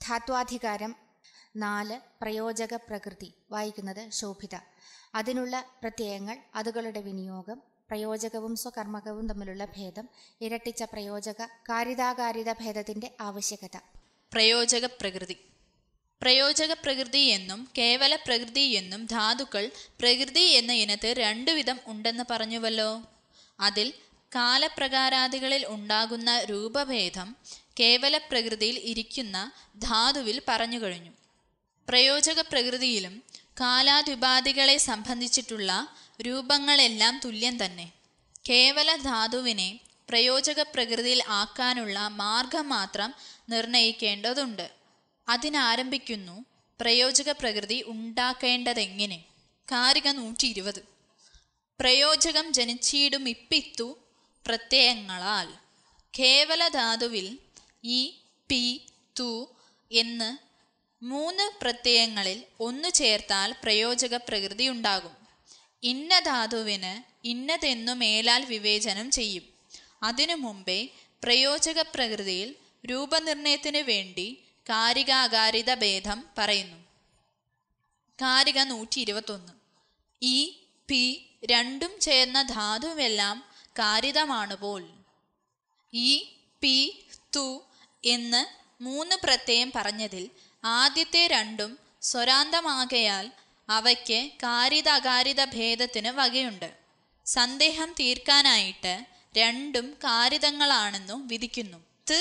ധാത്വാധികാരം 4 പ്രയോജക പ്രകൃതി. വായിക്കുന്നത് ശോഭിത. അതിനുള്ള പ്രത്യയങ്ങൾ, അതുകളുടെ വിനിയോഗം, പ്രയോജകവും സ്വകർമ്മകവും തമ്മിലുള്ള ഭേദം, ഇരട്ടിച്ച പ്രയോജക കാരിതാകാരിത ഭേദത്തിന്റെ ആവശ്യകത. പ്രയോജക പ്രകൃതി. പ്രയോജക പ്രകൃതി എന്നും കേവല പ്രകൃതി എന്നും ധാതുക്കൾ പ്രകൃതി എന്ന ഇനത്ത് 2 വിധം ഉണ്ടെന്ന് പറഞ്ഞുവല്ലോ. അതിൽ കാലപ്രകാരാദികളിൽ ഉണ്ടാകുന്ന രൂപഭേദം കേവല പ്രകൃതിയിൽ ഇരിക്കുന്ന ധാതുവിൽ പറഞ്ഞു കഴിഞ്ഞു. പ്രയോജക പ്രകൃതിയിലും കാലാദ്യുപാധികളെ സംബന്ധിച്ചിട്ടുള്ള രൂപങ്ങളെല്ലാം തുല്യം തന്നെ. കേവല ധാതുവിനെ പ്രയോജക പ്രകൃതിയിൽ ആക്കാനുള്ള മാർഗം മാത്രം നിർണയിക്കേണ്ടതുണ്ട്. അതിനാരംഭിക്കുന്നു പ്രയോജക പ്രകൃതി ഉണ്ടാക്കേണ്ടതെങ്ങനെ. കാരിക 120. പ്രയോജകം ജനിച്ചിടുമിപ്പിത്തു പ്രത്യയങ്ങളാൽ. കേവല ധാതുവിൽ ഈ, പി, തു എന്ന് 3 പ്രത്യയങ്ങളിൽ 1 ചേർത്താൽ പ്രയോജക പ്രകൃതി ഉണ്ടാകും. ഇന്ന ധാതുവിന് ഇന്നതെന്നു മേലാൽ വിവേചനം ചെയ്യും. അതിനു മുമ്പേ പ്രയോജക പ്രകൃതിയിൽ രൂപനിർണയത്തിനു വേണ്ടി കാരികാകാരിത ഭേദം പറയുന്നു. കാരിക 121. ഈ, പി രണ്ടും ചേർന്ന ധാതുവെല്ലാം കാരിതമാണുപോൽ. ഈ, പി, തു എന്ന് 3 പ്രത്യയം പറഞ്ഞതിൽ ആദ്യത്തെ 2 സ്വരാന്തമാകയാൽ അവയ്ക്ക് കാരിത അകാരിത ഭേദത്തിന് വകയുണ്ട്. സന്ദേഹം തീർക്കാനായിട്ട് 2 കാരിതങ്ങളാണെന്നു വിധിക്കുന്നു. ത്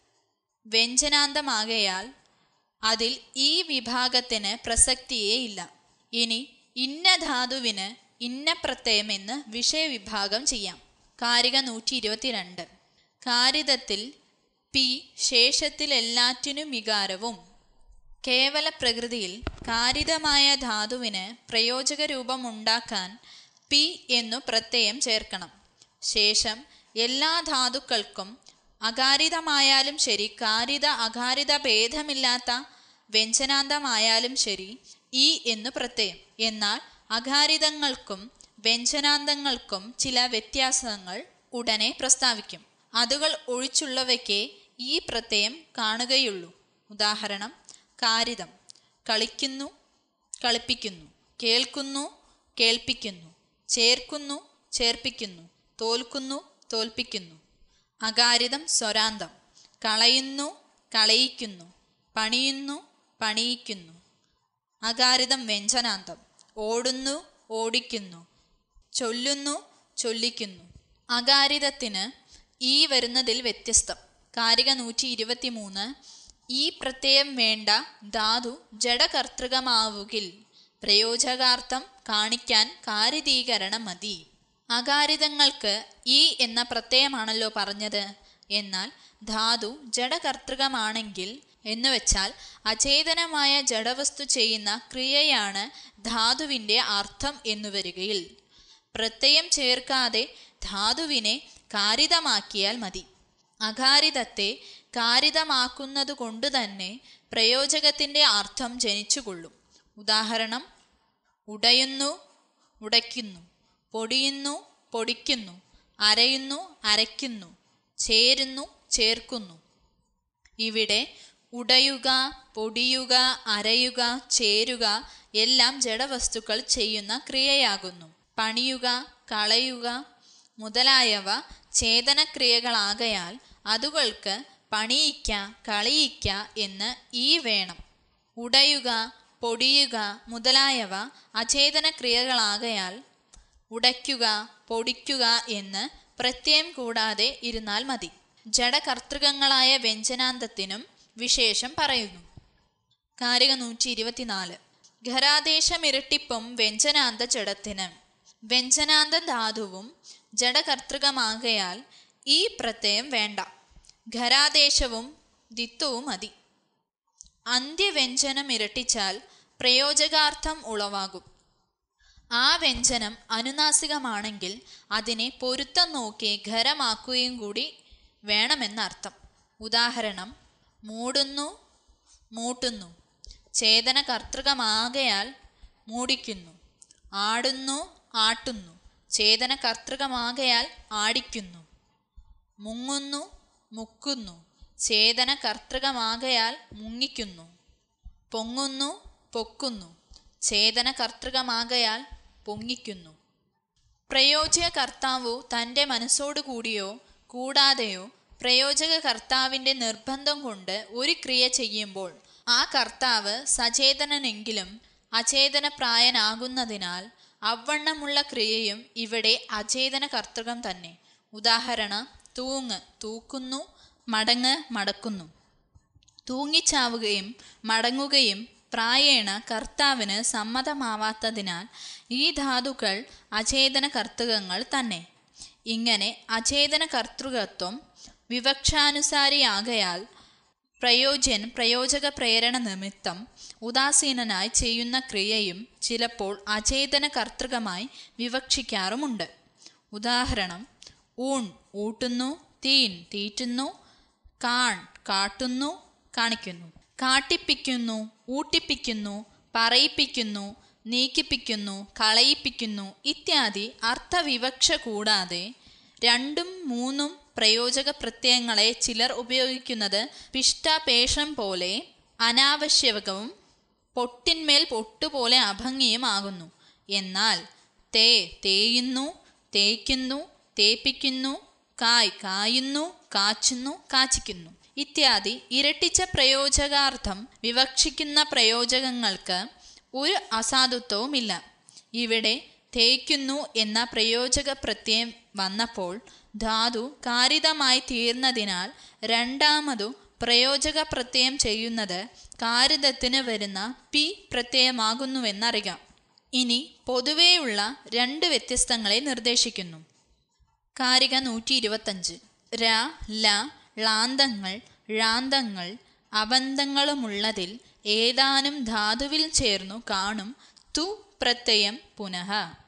വ്യഞ്ജനാന്തമാകയാൽ അതിൽ ഈ വിഭാഗത്തിന് പ്രസക്തിയേ ഇല്ല. ഇനി ഇന്ന ധാതുവിന് ഇന്ന പ്രത്യയം എന്ന് വിഷയവിഭാഗം ചെയ്യാം. കാരിക 122. കാരിതത്തിൽ പി ശേഷത്തിൽ എല്ലാറ്റിനും വികാരവും. കേവല പ്രകൃതിയിൽ കാരിതമായ ധാതുവിന് പ്രയോജക രൂപം ഉണ്ടാക്കാൻ പി എന്നു പ്രത്യയം ചേർക്കണം. ശേഷം എല്ലാ ധാതുക്കൾക്കും അകാരിതമായാലും ശരി, കാരിത അകാരിത ഭേദമില്ലാത്ത വ്യഞ്ജനാന്തമായാലും ശരി, ഈ എന്നു പ്രത്യയം. എന്നാൽ അകാരിതങ്ങൾക്കും വ്യഞ്ജനാന്തങ്ങൾക്കും ചില വ്യത്യാസങ്ങൾ ഉടനെ പ്രസ്താവിക്കും. അതുകൾ ഒഴിച്ചുള്ളവയ്ക്ക് ഈ പ്രത്യയം കാണുകയുള്ളൂ. ഉദാഹരണം: കാരിതം കളിക്കുന്നു, കളിപ്പിക്കുന്നു; കേൾക്കുന്നു, കേൾപ്പിക്കുന്നു; ചേർക്കുന്നു, ചേർപ്പിക്കുന്നു; തോൽക്കുന്നു, തോൽപ്പിക്കുന്നു. അകാരിതം സ്വരാന്തം: കളയുന്നു, കളയിക്കുന്നു; പണിയുന്നു, പണിയിക്കുന്നു. അകാരിതം വ്യഞ്ജനാന്തം: ഓടുന്നു, ഓടിക്കുന്നു; ചൊല്ലുന്നു, ചൊല്ലിക്കുന്നു. അകാരിതത്തിന് ഈ വരുന്നതിൽ വ്യത്യസ്തം. കാരിക 123. ഈ പ്രത്യയം വേണ്ട ധാതു ജഡകർത്തൃകമാവുകിൽ പ്രയോജകാർത്ഥം കാണിക്കാൻ കാരിതീകരണം മതി. അകാരിതങ്ങൾക്ക് ഈ എന്ന പ്രത്യയമാണല്ലോ പറഞ്ഞത്. എന്നാൽ ധാതു ജഡകർത്തൃകമാണെങ്കിൽ എന്നുവെച്ചാൽ അചേതനമായ ജഡവസ്തു ചെയ്യുന്ന ക്രിയയാണ് ധാതുവിൻ്റെ അർത്ഥം എന്നു വരികയിൽ പ്രത്യയം ചേർക്കാതെ ധാതുവിനെ കാരിതമാക്കിയാൽ മതി. അകാരിതത്തെ കാരിതമാക്കുന്നത് കൊണ്ട് തന്നെ പ്രയോജകത്തിൻ്റെ അർത്ഥം ജനിച്ചുകൊള്ളും. ഉദാഹരണം: ഉടയുന്നു, ഉടയ്ക്കുന്നു; പൊടിയുന്നു, പൊടിക്കുന്നു; അരയുന്നു, അരയ്ക്കുന്നു; ചേരുന്നു, ചേർക്കുന്നു. ഇവിടെ ഉടയുക, പൊടിയുക, അരയുക, ചേരുക എല്ലാം ജഡവസ്തുക്കൾ ചെയ്യുന്ന ക്രിയയാകുന്നു. പണിയുക, കളയുക മുതലായവ ചേതനക്രിയകളാകയാൽ അതുകൾക്ക് പണിയിക്ക, കളിയിക്ക എന്ന് ഈ വേണം. ഉടയുക, പൊടിയുക മുതലായവ അചേതന ക്രിയകളാകയാൽ ഉടയ്ക്കുക, പൊടിക്കുക എന്ന് പ്രത്യയം കൂടാതെ ഇരുന്നാൽ മതി. ജഡകർത്തൃകങ്ങളായ വ്യഞ്ജനാന്തത്തിനും വിശേഷം പറയുന്നു. കാരിക 124. ഘരാദേശമിരട്ടിപ്പും വ്യഞ്ജനാന്ത ജഡത്തിന്. വ്യഞ്ജനാന്ത ധാതുവും ജഡകർത്തൃകമാകയാൽ ഈ പ്രത്യയം വേണ്ട. ഘരാദേശവും ദിത്വവും മതി. അന്ത്യവ്യഞ്ജനം ഇരട്ടിച്ചാൽ പ്രയോജകാർത്ഥം ഉളവാകും. ആ വ്യഞ്ജനം അനുനാസികമാണെങ്കിൽ അതിനെ പൊരുത്തം നോക്കി ഖരമാക്കുകയും കൂടി വേണമെന്നർത്ഥം. ഉദാഹരണം: മൂടുന്നു, മൂട്ടുന്നു. ചേതന കർത്തൃകമാകയാൽ മൂടിക്കുന്നു. ആടുന്നു, ആട്ടുന്നു. ചേതന കർത്തൃകമാകയാൽ ആടിക്കുന്നു. മുങ്ങുന്നു, മുക്കുന്നു. ചേതന കർത്തൃകമാകയാൽ മുങ്ങിക്കുന്നു. പൊങ്ങുന്നു, പൊക്കുന്നു. ചേതന കർത്തൃകമാകയാൽ പൊങ്ങിക്കുന്നു. പ്രയോജ്യ കർത്താവു തൻ്റെ മനസ്സോടുകൂടിയോ കൂടാതെയോ പ്രയോജക കർത്താവിൻ്റെ നിർബന്ധം കൊണ്ട് ഒരു ക്രിയ ചെയ്യുമ്പോൾ ആ കർത്താവ് സചേതനനെങ്കിലും അചേതനപ്രായനാകുന്നതിനാൽ അവണ്ണമുള്ള ക്രിയയും ഇവിടെ അചേതന കർത്തൃകം തന്നെ. ഉദാഹരണം: തൂങ്ങ്, തൂക്കുന്നു; മടങ്ങ്, മടക്കുന്നു. തൂങ്ങിച്ചാവുകയും മടങ്ങുകയും പ്രായേണ കർത്താവിന് സമ്മതമാവാത്തതിനാൽ ഈ ധാതുക്കൾ അചേതന കർത്തൃകങ്ങൾ തന്നെ. ഇങ്ങനെ അചേതന കർത്തൃകത്വം വിവക്ഷാനുസാരിയാകയാൽ പ്രയോജ്യൻ പ്രയോജക പ്രേരണ നിമിത്തം ഉദാസീനനായി ചെയ്യുന്ന ക്രിയയും ചിലപ്പോൾ അചേതന കർത്തൃകമായി വിവക്ഷിക്കാറുമുണ്ട്. ഉദാഹരണം: ഊൺ, ഊട്ടുന്നു; തീൻ, തീറ്റുന്നു; കാൺ, കാട്ടുന്നു, കാണിക്കുന്നു; കാട്ടിപ്പിക്കുന്നു, ഊട്ടിപ്പിക്കുന്നു, പറയിപ്പിക്കുന്നു, നീക്കിപ്പിക്കുന്നു, കളയിപ്പിക്കുന്നു ഇത്യാദി അർത്ഥവിവക്ഷ കൂടാതെ രണ്ടും മൂന്നും പ്രയോജക പ്രത്യയങ്ങളെ ചിലർ ഉപയോഗിക്കുന്നത് പിഷ്ടാപേഷം പോലെ അനാവശ്യകവും പൊട്ടിന്മേൽ പൊട്ടുപോലെ അഭംഗിയുമാകുന്നു. എന്നാൽ തേ, തേയുന്നു, തേയ്ക്കുന്നു, തേപ്പിക്കുന്നു; കായ്, കായുന്നു, കാച്ചുന്നു, കാച്ചിക്കുന്നു ഇത്യാദി ഇരട്ടിച്ച പ്രയോജകാർത്ഥം വിവക്ഷിക്കുന്ന പ്രയോജകങ്ങൾക്ക് ഒരു അസാധുത്വവുമില്ല. ഇവിടെ തേയ്ക്കുന്നു എന്ന പ്രയോജക പ്രത്യയം വന്നപ്പോൾ ധാതു കാരിതമായി തീർന്നതിനാൽ രണ്ടാമതു പ്രയോജക പ്രത്യയം ചെയ്യുന്നത് കാരിതത്തിന് വരുന്ന പി പ്രത്യയമാകുന്നുവെന്നറിയാം. ഇനി പൊതുവെയുള്ള രണ്ട് വ്യത്യസ്തങ്ങളെ നിർദ്ദേശിക്കുന്നു. കാരിക 125. ര, ല, ളാന്തങ്ങൾ, ഴാന്തങ്ങൾ, അവന്തങ്ങളുമുള്ളതിൽ ഏതാനും ധാതുവിൽ ചേർന്നു കാണും തു പ്രത്യയം പുനഃ.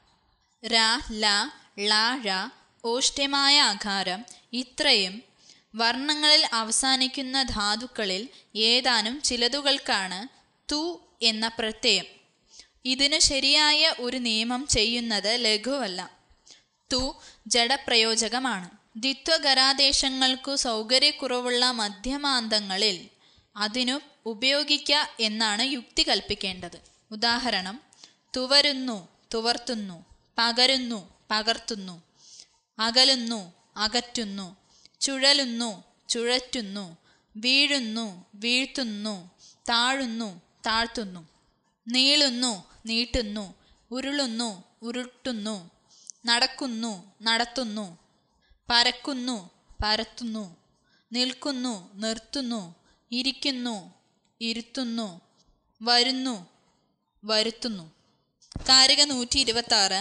ര, ല, ള, ഴ ഓഷ്ട്യമായ ആകാരം ഇത്രയും വർണ്ണങ്ങളിൽ അവസാനിക്കുന്ന ധാതുക്കളിൽ ഏതാനും ചിലതുകൾക്കാണ് തു എന്ന പ്രത്യയം. ഇതിനു ശരിയായ ഒരു നിയമം ചെയ്യുന്നത് ലഘുവല്ല. തു ജഡപ്രയോജകമാണ്. ദ്വിത്വഗരാദേശങ്ങൾക്കു സൗകര്യക്കുറവുള്ള മധ്യമാന്തങ്ങളിൽ അതിനു ഉപയോഗിക്ക എന്നാണ് യുക്തി കൽപ്പിക്കേണ്ടത്. ഉദാഹരണം: തുവരുന്നു, തുവർത്തുന്നു; പകരുന്നു, പകർത്തുന്നു; അകലുന്നു, അകറ്റുന്നു; ചുഴലുന്നു, ചുഴറ്റുന്നു; വീഴുന്നു, വീഴ്ത്തുന്നു; താഴുന്നു, താഴ്ത്തുന്നു; നീളുന്നു, നീട്ടുന്നു; ഉരുളുന്നു, ഉരുട്ടുന്നു; നടക്കുന്നു, നടത്തുന്നു; പരക്കുന്നു, പരത്തുന്നു; നിൽക്കുന്നു, നിർത്തുന്നു; ഇരിക്കുന്നു, ഇരുത്തുന്നു; വരുന്നു, വരുത്തുന്നു. കാരിക 126.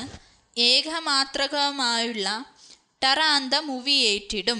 ഏകമാത്രകമായുള്ള ടറാന്തമുവിയേറ്റിടും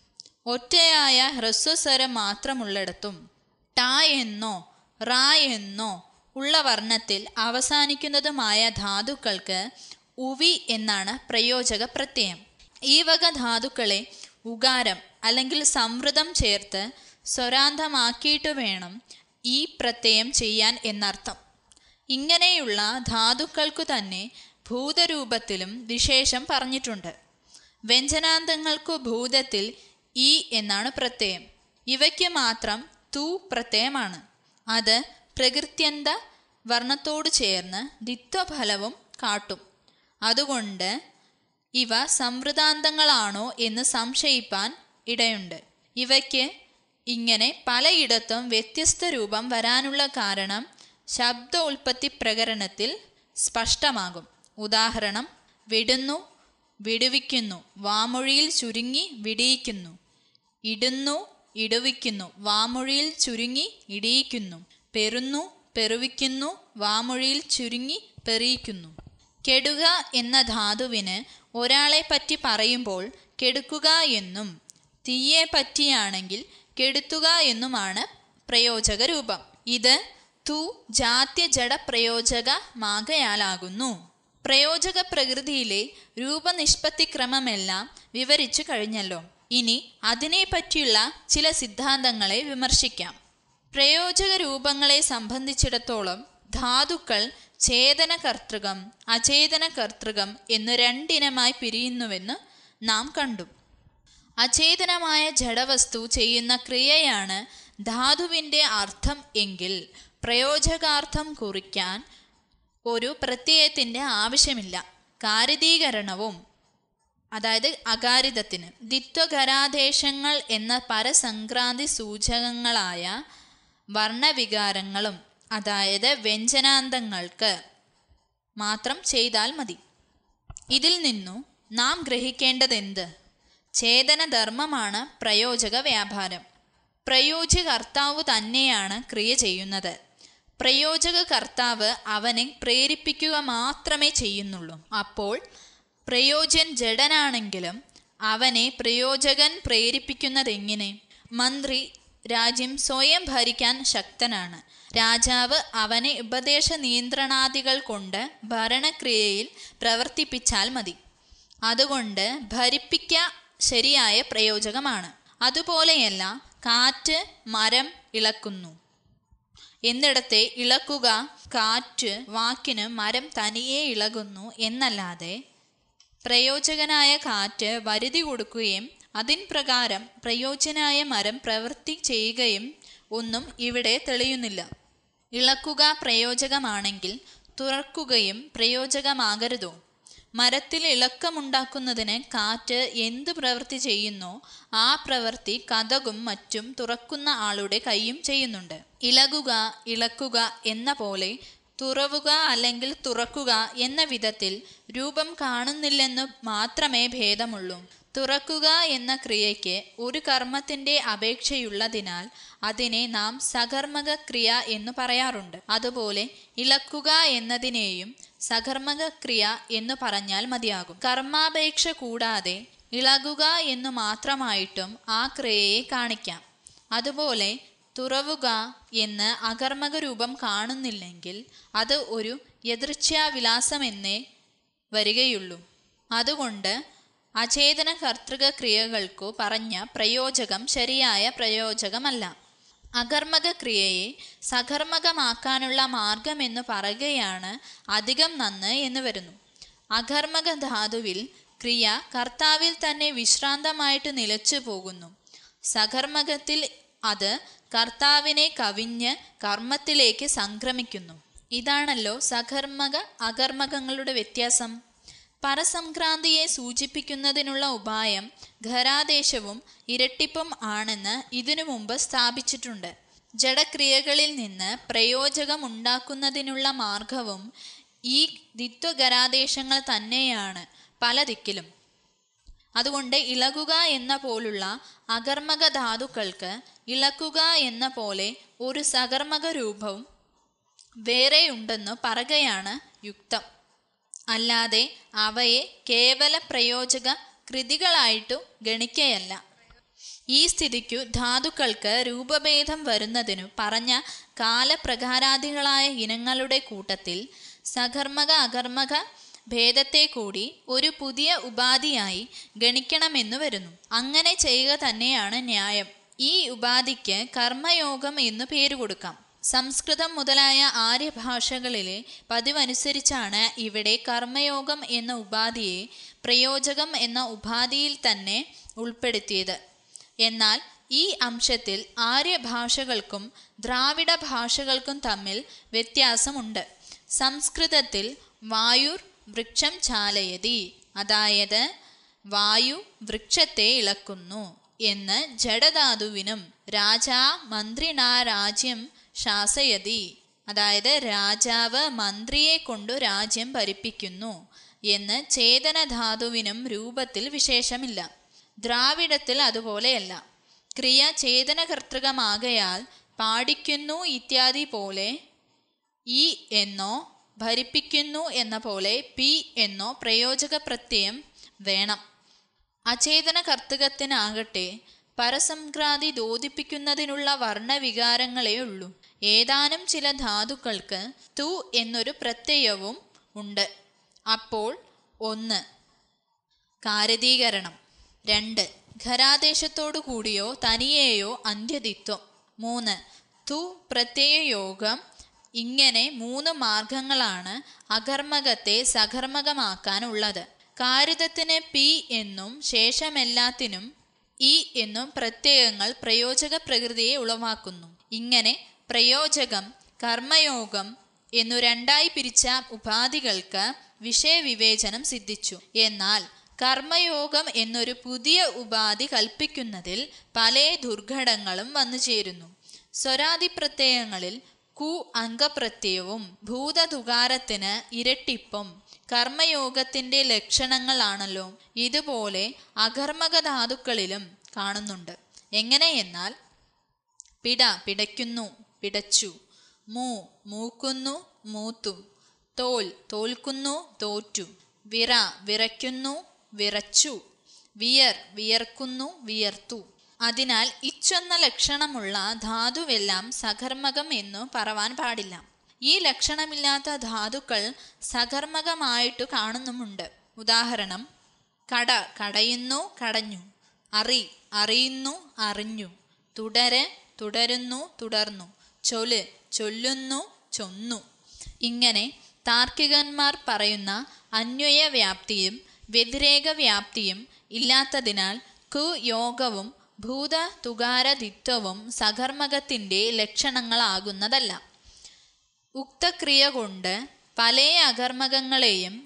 ഒറ്റയായ ഹ്രസ്വസ്വരം മാത്രമുള്ളിടത്തും ട എന്നോ റ എന്നോ ഉള്ള വർണ്ണത്തിൽ അവസാനിക്കുന്നതുമായ ധാതുക്കൾക്ക് ഉവി എന്നാണ് പ്രയോജക പ്രത്യയം. ഈ വക ധാതുക്കളെ ഉകാരം അല്ലെങ്കിൽ സംവൃതം ചേർത്ത് സ്വരാന്തമാക്കിയിട്ട് വേണം ഈ പ്രത്യയം ചെയ്യാൻ എന്നർത്ഥം. ഇങ്ങനെയുള്ള ധാതുക്കൾക്കു തന്നെ ഭൂതരൂപത്തിലും വിശേഷം പറഞ്ഞിട്ടുണ്ട്. വ്യഞ്ജനാന്തങ്ങൾക്കു ഭൂതത്തിൽ ഈ എന്നാണ് പ്രത്യയം. ഇവയ്ക്ക് മാത്രം തു പ്രത്യയമാണ്. അത് പ്രകൃത്യന്ത വർണ്ണത്തോട് ചേർന്ന് ദ്വിത്വഫലവും കാട്ടും. അതുകൊണ്ട് ഇവ സംവൃതാന്തങ്ങളാണോ എന്ന് സംശയിപ്പാൻ ഇടയുണ്ട്. ഇവയ്ക്ക് ഇങ്ങനെ പലയിടത്തും വ്യത്യസ്ത രൂപം വരാനുള്ള കാരണം ശബ്ദോൽപത്തി പ്രകരണത്തിൽ സ്പഷ്ടമാകും. ഉദാഹരണം: വിടുന്നു, വിടുവിക്കുന്നു; വാമൊഴിയിൽ ചുരുങ്ങി വിടിയിക്കുന്നു. ഇടുന്നു, ഇടുവിക്കുന്നു; വാമൊഴിയിൽ ചുരുങ്ങി ഇടിയിക്കുന്നു. പെറുന്നു, പെറുവിക്കുന്നു; വാമൊഴിയിൽ ചുരുങ്ങി പെറിയിക്കുന്നു. കെടുക എന്ന ധാതുവിന് ഒരാളെ പറ്റി പറയുമ്പോൾ കെടുക്കുക എന്നും തീയെ പറ്റിയാണെങ്കിൽ കെടുത്തുക എന്നുമാണ് പ്രയോജക രൂപം. ഇത് തു ജാത്യ ജഡപ്രയോജകമാകയാലാകുന്നു. പ്രയോജക പ്രകൃതിയിലെ രൂപനിഷ്പത്തിക്രമമെല്ലാം വിവരിച്ചു കഴിഞ്ഞല്ലോ. ഇനി അതിനെ പറ്റിയുള്ള ചില സിദ്ധാന്തങ്ങളെ വിമർശിക്കാം. പ്രയോജക രൂപങ്ങളെ സംബന്ധിച്ചിടത്തോളം ധാതുക്കൾ ചേതന കർത്തൃകം, അചേതന കർത്തൃകം എന്ന് രണ്ടിനമായി പിരിയുന്നുവെന്ന് നാം കണ്ടു. അചേതനമായ ജഡവസ്തു ചെയ്യുന്ന ക്രിയയാണ് ധാതുവിൻ്റെ അർത്ഥം എങ്കിൽ പ്രയോജകാർത്ഥം കുറിക്കാൻ ഒരു പ്രത്യയത്തിൻ്റെ ആവശ്യമില്ല. കാരിതീകരണവും, അതായത് അകാരിതത്തിന്, ദ്വിത്വകരാദേശങ്ങൾ എന്ന പരസംക്രാന്തി സൂചകങ്ങളായ വർണ്ണവികാരങ്ങളും, അതായത് വ്യഞ്ജനാന്തങ്ങൾക്ക് മാത്രം ചെയ്താൽ മതി. ഇതിൽ നിന്നു നാം ഗ്രഹിക്കേണ്ടതെന്ത്? ഛേദനധർമ്മമാണ് പ്രയോജക വ്യാപാരം. പ്രയോജ്യകർത്താവ് തന്നെയാണ് ക്രിയ ചെയ്യുന്നത്. പ്രയോജക കർത്താവ് അവനെ പ്രേരിപ്പിക്കുക മാത്രമേ ചെയ്യുന്നുള്ളൂ. അപ്പോൾ പ്രയോജ്യൻ ജഡനാണെങ്കിലും അവനെ പ്രയോജകൻ പ്രേരിപ്പിക്കുന്നതെങ്ങനെ? മന്ത്രി രാജ്യം സ്വയം ഭരിക്കാൻ ശക്തനാണ്. രാജാവ് അവനെ ഉപദേശ നിയന്ത്രണാദികൾ കൊണ്ട് ഭരണക്രിയയിൽ പ്രവർത്തിപ്പിച്ചാൽ മതി. അതുകൊണ്ട് ഭരിപ്പിക്ക ശരിയായ പ്രയോജകമാണ്. അതുപോലെയല്ല കാറ്റ് മരം ഇളക്കുന്നു എന്നിടത്തെ ഇളക്കുക കാറ്റ് വാക്കിന് മരം തനിയെ ഇളകുന്നു എന്നല്ലാതെ പ്രയോജകനായ കാറ്റ് വരുതി കൊടുക്കുകയും അതിൻ പ്രകാരം പ്രയോജനായ മരം പ്രവൃത്തി ചെയ്യുകയും ഒന്നും ഇവിടെ തെളിയുന്നില്ല. ഇളക്കുക പ്രയോജകമാണെങ്കിൽ തുറക്കുകയും പ്രയോജകമാകരുതോ? മരത്തിൽ ഇളക്കമുണ്ടാക്കുന്നതിന് കാറ്റ് എന്ത് പ്രവൃത്തി ചെയ്യുന്നോ ആ പ്രവൃത്തി കതകും മറ്റും തുറക്കുന്ന ആളുടെ കൈയും ചെയ്യുന്നുണ്ട്. ഇളകുക ഇളക്കുക എന്ന പോലെ തുറവുക അല്ലെങ്കിൽ തുറക്കുക എന്ന വിധത്തിൽ രൂപം കാണുന്നില്ലെന്നു മാത്രമേ ഭേദമുള്ളൂ. തുറക്കുക എന്ന ക്രിയയ്ക്ക് ഒരു കർമ്മത്തിൻ്റെ അപേക്ഷയുള്ളതിനാൽ അതിനെ നാം സകർമ്മക ക്രിയ എന്നു പറയാറുണ്ട്. അതുപോലെ ഇളക്കുക എന്നതിനെയും സകർമ്മക ക്രിയ എന്നു പറഞ്ഞാൽ മതിയാകും. കർമാപേക്ഷ കൂടാതെ ഇളകുക എന്നു മാത്രമായിട്ടും ആ ക്രിയയെ കാണിക്കാം. അതുപോലെ തുറവുക എന്ന് അകർമ്മക രൂപം കാണുന്നില്ലെങ്കിൽ അത് ഒരു യദൃച്ഛാവിലാസമെന്നേ വരികയുള്ളൂ. അതുകൊണ്ട് അചേതന കർത്തൃക ക്രിയകൾക്കു പറഞ്ഞ പ്രയോജകം ശരിയായ പ്രയോജകമല്ല. അകർമ്മക ക്രിയയെ സകർമ്മകമാക്കാനുള്ള മാർഗമെന്ന് പറയുകയാണ് അധികം നന്ന് എന്ന് വരുന്നു. അകർമ്മക ധാതുവിൽ ക്രിയ കർത്താവിൽ തന്നെ വിശ്രാന്തമായിട്ട് നിലച്ചു പോകുന്നു. സകർമ്മകത്തിൽ അത് കർത്താവിനെ കവിഞ്ഞ് കർമ്മത്തിലേക്ക് സംക്രമിക്കുന്നു. ഇതാണല്ലോ സകർമ്മക അകർമ്മകങ്ങളുടെ വ്യത്യാസം. പരസംക്രാന്തിയെ സൂചിപ്പിക്കുന്നതിനുള്ള ഉപായം ഖരാദേശവും ഇരട്ടിപ്പും ആണെന്ന് ഇതിനു മുമ്പ് സ്ഥാപിച്ചിട്ടുണ്ട്. ജഡക്രിയകളിൽ നിന്ന് പ്രയോജകം ഉണ്ടാക്കുന്നതിനുള്ള മാർഗവും ഈ ദ്വിത്വഖരാദേശങ്ങൾ തന്നെയാണ് പല ദിക്കിലും. അതുകൊണ്ട് ഇളകുക എന്ന പോലുള്ള അകർമ്മക ധാതുക്കൾക്ക് ഇളക്കുക എന്ന പോലെ ഒരു സകർമ്മക രൂപവും വേറെയുണ്ടെന്ന് പറയുകയാണ് യുക്തം. അല്ലാതെ അവയെ കേവല പ്രയോജക കൃതികളായിട്ടു ഗണിക്കയല്ല. ഈ സ്ഥിതിക്കു ധാതുക്കൾക്ക് രൂപഭേദം വരുന്നതിനു പറഞ്ഞ കാലപ്രകാരാദികളായ ഇനങ്ങളുടെ കൂട്ടത്തിൽ സകർമ്മക അകർമ്മക ഭേദത്തെ കൂടി ഒരു പുതിയ ഉപാധിയായി ഗണിക്കണമെന്നു വരുന്നു. അങ്ങനെ ചെയ്യുക തന്നെയാണ് ന്യായം. ഈ ഉപാധിക്ക് കർമ്മയോഗം എന്നു പേരു കൊടുക്കാം. സംസ്കൃതം മുതലായ ആര്യഭാഷകളിലെ പതിവനുസരിച്ചാണ് ഇവിടെ കർമ്മയോഗം എന്ന ഉപാധിയെ പ്രയോജകം എന്ന ഉപാധിയിൽ തന്നെ ഉൾപ്പെടുത്തിയത്. എന്നാൽ ഈ അംശത്തിൽ ആര്യഭാഷകൾക്കും ദ്രാവിഡ ഭാഷകൾക്കും തമ്മിൽ വ്യത്യാസമുണ്ട്. സംസ്കൃതത്തിൽ വായുർ വൃക്ഷം ചാലയതി, അതായത് വായു വൃക്ഷത്തെ ഇളക്കുന്നു എന്ന് ജഡധാതുവിനും രാജാ മന്ത്രിണാ രാജ്യം ശാസയതി, അതായത് രാജാവ് മന്ത്രിയെ കൊണ്ടു രാജ്യം ഭരിപ്പിക്കുന്നു എന്ന് ചേതനധാതുവിനും രൂപത്തിൽ വിശേഷമില്ല. ദ്രാവിഡത്തിൽ അതുപോലെയല്ല. ക്രിയ ചേതനകർത്തൃകമാകയാൽ പാടിക്കുന്നു ഇത്യാദി പോലെ ഈ എന്നോ ഭരിപ്പിക്കുന്നു എന്ന പോലെ പി എന്നോ പ്രയോജക പ്രത്യയം വേണം. അചേതന കർത്തൃകത്തിനാകട്ടെ പരസംക്രാന്തി ദ്യോതിപ്പിക്കുന്നതിനുള്ള വർണ്ണവികാരങ്ങളേ ഉള്ളൂ. ഏതാനും ചില ധാതുക്കൾക്ക് തു എന്നൊരു പ്രത്യയവും ഉണ്ട്. അപ്പോൾ 1 കാരതീകരണം, 2 ഖരാദേശത്തോടു കൂടിയോ തനിയെയോ അന്ത്യദിത്വം, 3 തു പ്രത്യയയോഗം. ഇങ്ങനെ 3 മാർഗങ്ങളാണ് അകർമ്മകത്തെ സകർമ്മകമാക്കാനുള്ളത്. കാരിതത്തിന് പി എന്നും ശേഷമെല്ലാത്തിനും ഈ എന്നും പ്രത്യയങ്ങൾ പ്രയോജക പ്രകൃതിയെ ഉളവാക്കുന്നു. ഇങ്ങനെ പ്രയോജകം, കർമ്മയോഗം എന്നു രണ്ടായി പിരിച്ച ഉപാധികൾക്ക് വിഷയവിവേചനം സിദ്ധിച്ചു. എന്നാൽ കർമ്മയോഗം എന്നൊരു പുതിയ ഉപാധി കൽപ്പിക്കുന്നതിൽ പല ദുർഘടങ്ങളും വന്നു ചേരുന്നു. സ്വരാദിപ്രത്യയങ്ങളിൽ കു അംഗപ്രത്യയവും ഭൂതതുകാരത്തിന് ഇരട്ടിപ്പും കർമ്മയോഗത്തിന്റെ ലക്ഷണങ്ങളാണല്ലോ. ഇതുപോലെ അകർമ്മക ധാതുക്കളിലും കാണുന്നുണ്ട്. എങ്ങനെയെന്നാൽ പിട പിടയ്ക്കുന്നു, പിടച്ചു; മൂ മൂക്കുന്നു, മൂത്തു; തോൽ തോൽക്കുന്നു, തോറ്റു; വിറ വിറയ്ക്കുന്നു, വിറച്ചു; വിയർ വിയർക്കുന്നു, വിയർത്തു. അതിനാൽ ഇച്ചൊന്ന ലക്ഷണമുള്ള ധാതുവെല്ലാം സകർമ്മകം എന്നു പറവാൻ പാടില്ല. ഈ ലക്ഷണമില്ലാത്ത ധാതുക്കൾ സകർമ്മകമായിട്ടു കാണുന്നുമുണ്ട്. ഉദാഹരണം: കട കടയുന്നു, കടഞ്ഞു; അറി അറിയുന്നു, അറിഞ്ഞു; തുടര് തുടരുന്നു, തുടർന്നു; ചൊല് ചൊല്ലുന്നു, ചൊന്നു. ഇങ്ങനെ താർക്കികന്മാർ പറയുന്ന അന്വയ വ്യാപ്തിയും വ്യതിരേക വ്യാപ്തിയും ഇല്ലാത്തതിനാൽ കു യോഗവും ഭൂത തുകാരദിത്വവും സകർമ്മകത്തിന്റെ ലക്ഷണങ്ങളാകുന്നതല്ല. ഉക്തക്രിയ കൊണ്ട് പല അകർമ്മകങ്ങളെയും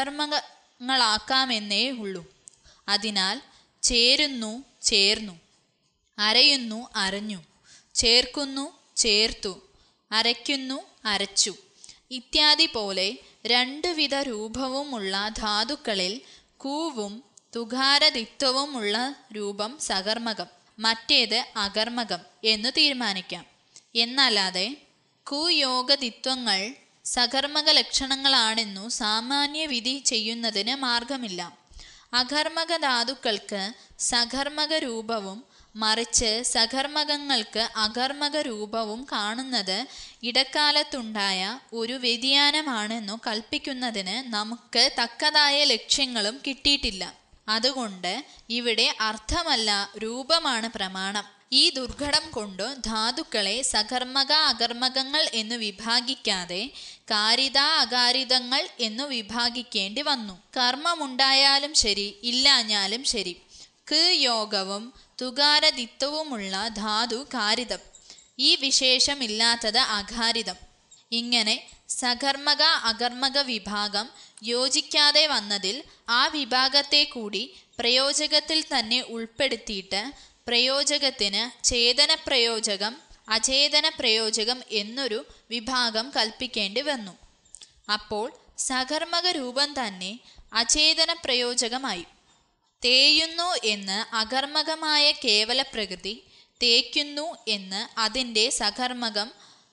സകർമ്മകങ്ങളാക്കാമെന്നേ ഉള്ളൂ. അതിനാൽ ചേരുന്നു, ചേർന്നു; അരയുന്നു, അരഞ്ഞു; ചേർക്കുന്നു, ചേർത്തു; അരയ്ക്കുന്നു, അരച്ചു ഇത്യാദി പോലെ രണ്ടുവിധ രൂപവുമുള്ള ധാതുക്കളിൽ കൂവും തുകാരദിത്വവുമുള്ള രൂപം സകർമ്മകം, മറ്റേത് അകർമ്മകം എന്നു തീരുമാനിക്കാം. എന്നല്ലാതെ കുയോഗദിത്വങ്ങൾ സകർമ്മക ലക്ഷണങ്ങളാണെന്നു സാമാന്യ വിധി ചെയ്യുന്നതിന് മാർഗമില്ല. അകർമ്മക ധാതുക്കൾക്ക് സകർമ്മക രൂപവും മറിച്ച് സകർമ്മകങ്ങൾക്ക് അകർമ്മക രൂപവും കാണുന്നത് ഇടക്കാലത്തുണ്ടായ ഒരു വ്യതിയാനമാണെന്നു കൽപ്പിക്കുന്നതിന് നമുക്ക് തക്കതായ ലക്ഷ്യങ്ങളും കിട്ടിയിട്ടില്ല. അതുകൊണ്ട് ഇവിടെ അർത്ഥമല്ല, രൂപമാണ് പ്രമാണം. ഈ ദുർഘടം കൊണ്ട് ധാതുക്കളെ സകർമ്മക അകർമ്മകങ്ങൾ എന്നു വിഭാഗിക്കാതെ കാരിത അകാരിതങ്ങൾ എന്നു വിഭാഗിക്കേണ്ടി വന്നു. കർമ്മമുണ്ടായാലും ശരി, ഇല്ലാഞ്ഞാലും ശരി, ക് യോഗവും തുകാരദിത്വവുമുള്ള ധാതു കാരിതം, ഈ വിശേഷമില്ലാത്തത് അകാരിതം. ഇങ്ങനെ സകർമ്മക അകർമ്മക വിഭാഗം യോജിക്കാതെ വന്നതിൽ ആ വിഭാഗത്തെ കൂടി പ്രയോജകത്തിൽ തന്നെ ഉൾപ്പെടുത്തിയിട്ട് പ്രയോജകത്തിന് ചേതന പ്രയോജകം, അചേതന പ്രയോജകം എന്നൊരു വിഭാഗം കൽപ്പിക്കേണ്ടി വന്നു. അപ്പോൾ സകർമ്മക രൂപം തന്നെ അചേതന പ്രയോജകമായി. തേയുന്നു എന്ന് അകർമ്മകമായ കേവല പ്രകൃതി, തേക്കുന്നു എന്ന് അതിൻ്റെ സകർമ്മകം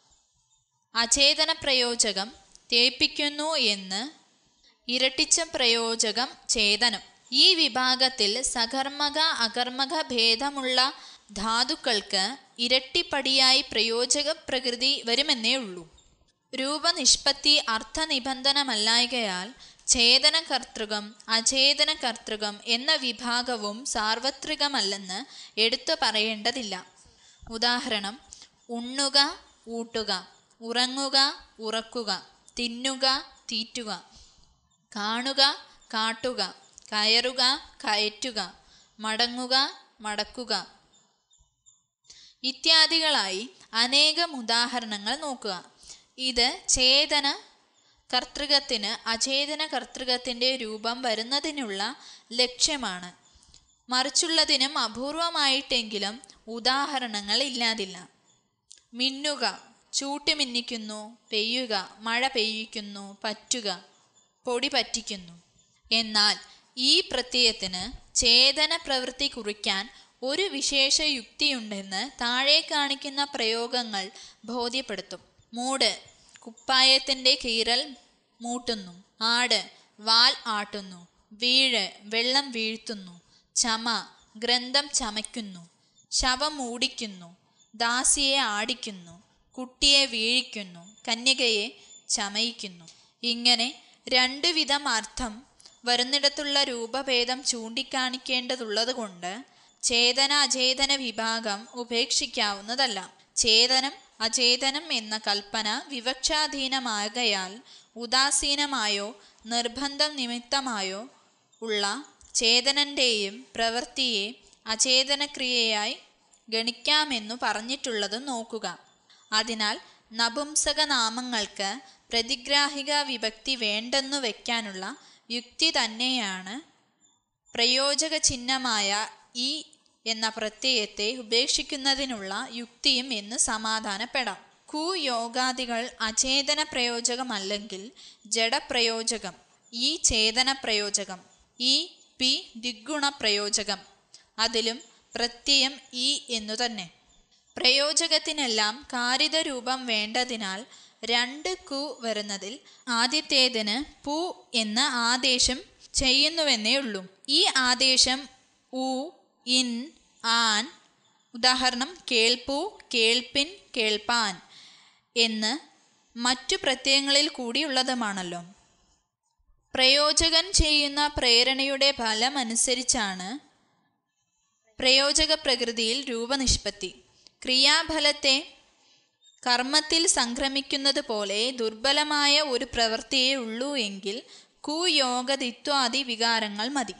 അചേതന പ്രയോജകം, തേപ്പിക്കുന്നു എന്ന് ഇരട്ടിച്ച പ്രയോജകം ചേതനം. ഈ വിഭാഗത്തിൽ സകർമ്മക അകർമ്മക ഭേദമുള്ള ധാതുക്കൾക്ക് ഇരട്ടിപ്പടിയായി പ്രയോജക പ്രകൃതി വരുമെന്നേ ഉള്ളൂ. രൂപനിഷ്പത്തി അർത്ഥനിബന്ധനമല്ലായകയാൽ ഛേദന കർത്തൃകം അഛേദന കർത്തൃകം എന്ന വിഭാഗവും സാർവത്രികമല്ലെന്ന് എടുത്തു പറയേണ്ടതില്ല. ഉദാഹരണം: ഉണ്ണുക, ഊട്ടുക; ഉറങ്ങുക, ഉറക്കുക; തിന്നുക, തീറ്റുക; കാണുക, കാട്ടുക; കയറുക, കയറ്റുക; മടങ്ങുക, മടക്കുക ഇത്യാദികളായി അനേകം ഉദാഹരണങ്ങൾ നോക്കുക. ഇത് ചേതന കർത്തൃകത്തിന് അചേതന കർത്തൃകത്തിൻ്റെ രൂപം വരുന്നതിനുള്ള ലക്ഷ്യമാണ്. മറിച്ചുള്ളതിനും അപൂർവമായിട്ടെങ്കിലും ഉദാഹരണങ്ങൾ ഇല്ലാതില്ല. മിന്നുക, ചൂട്ടുമിന്നിക്കുന്നു; പെയ്യുക, മഴ പെയ്യിക്കുന്നു; പറ്റുക, പൊടി പറ്റിക്കുന്നു. എന്നാൽ ഈ പ്രത്യയത്തിന് ചേതന പ്രവൃത്തി കുറിക്കാൻ ഒരു വിശേഷ യുക്തിയുണ്ടെന്ന് താഴെ കാണിക്കുന്ന പ്രയോഗങ്ങൾ ബോധ്യപ്പെടുത്തും. മൂട്, കുപ്പായത്തിൻ്റെ കീറൽ മൂട്ടുന്നു; ആട്, വാൽ ആട്ടുന്നു; വീഴ്, വെള്ളം വീഴ്ത്തുന്നു; ചമ, ഗ്രന്ഥം ചമയ്ക്കുന്നു; ശവം മൂടിക്കുന്നു; ദാസിയെ ആടിക്കുന്നു; കുട്ടിയെ വീഴിക്കുന്നു; കന്യകയെ ചമയിക്കുന്നു. ഇങ്ങനെ രണ്ടു വിധം അർത്ഥം വരുന്നിടത്തുള്ള രൂപഭേദം ചൂണ്ടിക്കാണിക്കേണ്ടതുള്ളത് കൊണ്ട് ചേതന അചേതന വിഭാഗം ഉപേക്ഷിക്കാവുന്നതല്ല. ചേതനം അചേതനം എന്ന കൽപ്പന വിവക്ഷാധീനമാകയാൽ ഉദാസീനമായോ നിർബന്ധം നിമിത്തമായോ ഉള്ള ചേതനൻ്റെയും പ്രവൃത്തിയെ അചേതനക്രിയയായി ഗണിക്കാമെന്നു പറഞ്ഞിട്ടുള്ളത് നോക്കുക. അതിനാൽ നപുംസക നാമങ്ങൾക്ക് പ്രതിഗ്രാഹിക വിഭക്തി വേണ്ടെന്നു വയ്ക്കാനുള്ള യുക്തി തന്നെയാണ് പ്രയോജക ചിഹ്നമായ ഈ എന്ന പ്രത്യയത്തെ ഉപേക്ഷിക്കുന്നതിനുള്ള യുക്തിയും എന്ന് സമാധാനപ്പെടാം. കു യോഗാദികൾ അചേതന പ്രയോജകമല്ലെങ്കിൽ ജഡപ്രയോജകം, ഈ ചേതന പ്രയോജകം, ഈ പി ദിഗ്ഗുണ പ്രയോജകം, അതിലും പ്രത്യയം ഈ എന്നു തന്നെ. പ്രയോജകത്തിനെല്ലാം കാരിത രൂപം വേണ്ടതിനാൽ രണ്ട് കു വരുന്നതിൽ ആദ്യത്തേതിന് പു എന്ന ആദേശം ചെയ്യുന്നുവെന്നേ ഉള്ളൂ. ഈ ആദേശം ഉ, ഇൻ, ആൻ, ഉദാഹരണം കേൾപ്പു, കേൾപ്പിൻ, കേൾപ്പാൻ എന്ന് മറ്റു പ്രത്യയങ്ങളിൽ കൂടിയുള്ളതുമാണല്ലോ. പ്രയോജകൻ ചെയ്യുന്ന പ്രേരണയുടെ ഫലമനുസരിച്ചാണ് പ്രയോജക പ്രകൃതിയിൽ രൂപനിഷ്പത്തി. ക്രിയാഫലത്തെ കർമ്മത്തിൽ സംക്രമിക്കുന്നത് പോലെ ദുർബലമായ ഒരു പ്രവൃത്തിയേ ഉള്ളൂ എങ്കിൽ കുയോഗദിത്വാദി വികാരങ്ങൾ മതി.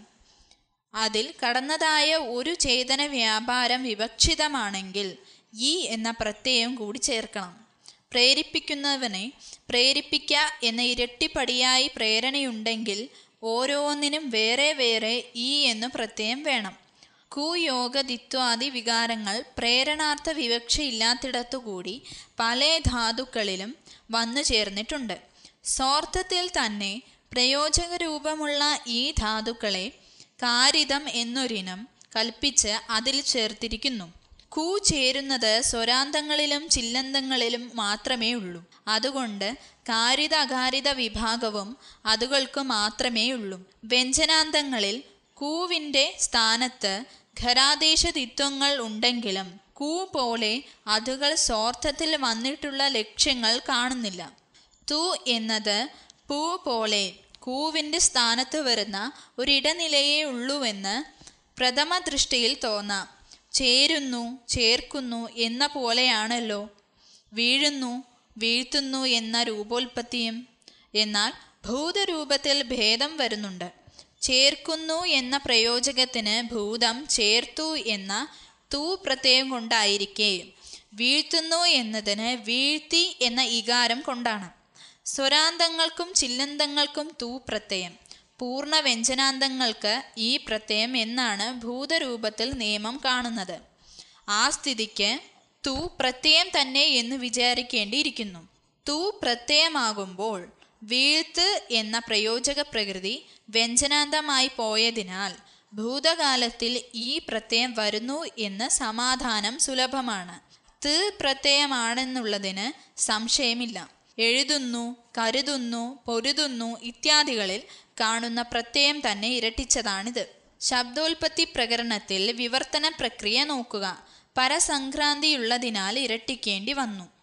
അതിൽ കടന്നതായ ഒരു ചേതന വ്യാപാരം വിവക്ഷിതമാണെങ്കിൽ ഈ എന്ന പ്രത്യയം കൂടി ചേർക്കണം. പ്രേരിപ്പിക്കുന്നവനെ പ്രേരിപ്പിക്ക എന്ന ഇരട്ടിപ്പടിയായി പ്രേരണയുണ്ടെങ്കിൽ ഓരോന്നിനും വേറെ വേറെ ഈ എന്നു പ്രത്യയം വേണം. കുയോഗദിത്വാദി വികാരങ്ങൾ പ്രേരണാർത്ഥ വിവക്ഷയില്ലാത്തിടത്തുകൂടി പല ധാതുക്കളിലും വന്നു ചേർന്നിട്ടുണ്ട്. സ്വാർത്ഥത്തിൽ തന്നെ പ്രയോജക രൂപമുള്ള ഈ ധാതുക്കളെ കാരിതം എന്നൊരിനം കൽപ്പിച്ച് അതിൽ ചേർത്തിരിക്കുന്നു. കു ചേരുന്നത് സ്വരാന്തങ്ങളിലും ചില്ലന്തങ്ങളിലും മാത്രമേ ഉള്ളൂ. അതുകൊണ്ട് കാരിത അകാരിത വിഭാഗവും അതുകൾക്ക് മാത്രമേ ഉള്ളൂ. വ്യഞ്ജനാന്തങ്ങളിൽ കൂവിൻ്റെ സ്ഥാനത്ത് ഖരാദേശദിത്വങ്ങൾ ഉണ്ടെങ്കിലും കൂ പോലെ അതുകൾ സ്വാർത്ഥത്തിൽ വന്നിട്ടുള്ള ലക്ഷ്യങ്ങൾ കാണുന്നില്ല. തു എന്നത് പൂ പോലെ കൂവിൻ്റെ സ്ഥാനത്ത് വരുന്ന ഒരിടനിലയേ ഉള്ളൂവെന്ന് പ്രഥമ ദൃഷ്ടിയിൽ തോന്നാം. ചേരുന്നു, ചേർക്കുന്നു എന്ന പോലെയാണല്ലോ വീഴുന്നു, വീഴ്ത്തുന്നു എന്ന രൂപോൽപത്തിയും. എന്നാൽ ഭൂതരൂപത്തിൽ ഭേദം വരുന്നുണ്ട്. ചേർക്കുന്നു എന്ന പ്രയോജകത്തിന് ഭൂതം ചേർത്തു എന്ന തൂ പ്രത്യയം കൊണ്ടായിരിക്കെ വീഴ്ത്തുന്നു എന്നതിന് വീഴ്ത്തി എന്ന ഇകാരം കൊണ്ടാണ്. സ്വരാന്തങ്ങൾക്കും ചില്ലന്തങ്ങൾക്കും തൂ പ്രത്യയം, പൂർണ്ണ വ്യഞ്ജനാന്തങ്ങൾക്ക് ഈ പ്രത്യയം എന്നാണ് ഭൂതരൂപത്തിൽ നിയമം കാണുന്നത്. ആ സ്ഥിതിക്ക് തൂ പ്രത്യയം തന്നെ എന്ന് വിചാരിക്കേണ്ടിയിരിക്കുന്നു. തൂ പ്രത്യയമാകുമ്പോൾ വീഴ്ത്ത് എന്ന പ്രയോജക പ്രകൃതി വ്യഞ്ജനാന്തമായി പോയതിനാൽ ഭൂതകാലത്തിൽ ഈ പ്രത്യയം വരുന്നു എന്ന് സമാധാനം സുലഭമാണ്. ത് പ്രത്യയമാണെന്നുള്ളതിന് സംശയമില്ല. എഴുതുന്നു, കരുതുന്നു, പൊരുതുന്നു ഇത്യാദികളിൽ കാണുന്ന പ്രത്യയം തന്നെ ഇരട്ടിച്ചതാണിത്. ശബ്ദോൽപത്തി പ്രകരണത്തിൽ വിവർത്തന പ്രക്രിയ നോക്കുക. പരസംക്രാന്തിയുള്ളതിനാൽ ഇരട്ടിക്കേണ്ടി വന്നു.